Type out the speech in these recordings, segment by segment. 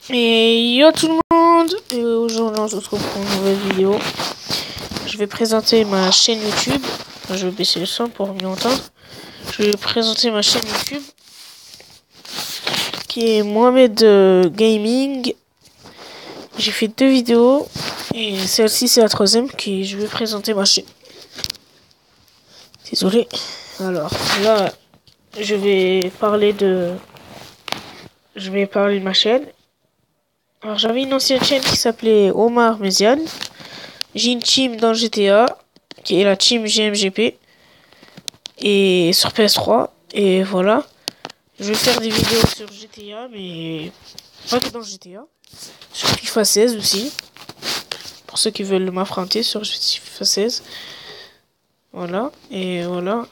Et yo tout le monde. Et aujourd'hui on se retrouve pour une nouvelle vidéo. Je vais présenter ma chaîne YouTube. Je vais baisser le son pour mieux entendre. Je vais présenter ma chaîne YouTube qui est Mohamed Gaming. J'ai fait 2 vidéos et celle-ci c'est la troisième que je vais présenter ma chaîne. Désolé. Alors là je vais parler de ma chaîne. Alors j'avais une ancienne chaîne qui s'appelait Omar Méziane. J'ai une team dans GTA qui est la team GMGP et sur PS3 et voilà. Je vais faire des vidéos sur GTA mais pas que dans GTA, sur FIFA 16 aussi. Pour ceux qui veulent m'affronter sur FIFA 16. Voilà et voilà.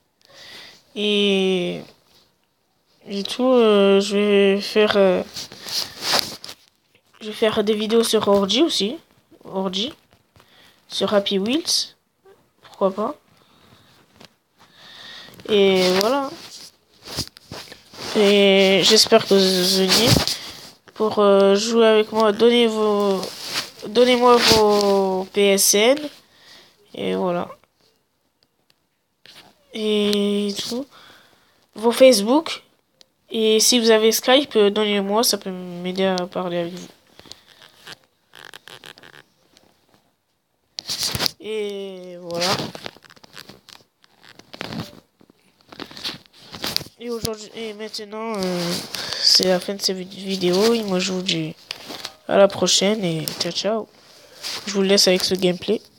Et tout, je vais faire des vidéos sur Ordi aussi. Ordi. Sur Happy Wheels. Pourquoi pas. Et voilà. Et j'espère que vous veniez pour jouer avec moi. Donnez-moi vos PSN. Et voilà. Et tout. Vos Facebook. Et si vous avez Skype, donnez-moi. Ça peut m'aider à parler avec vous. Et voilà. Et aujourd'hui, et maintenant, c'est la fin de cette vidéo. Et moi, je vous dis à la prochaine et ciao ciao. Je vous laisse avec ce gameplay.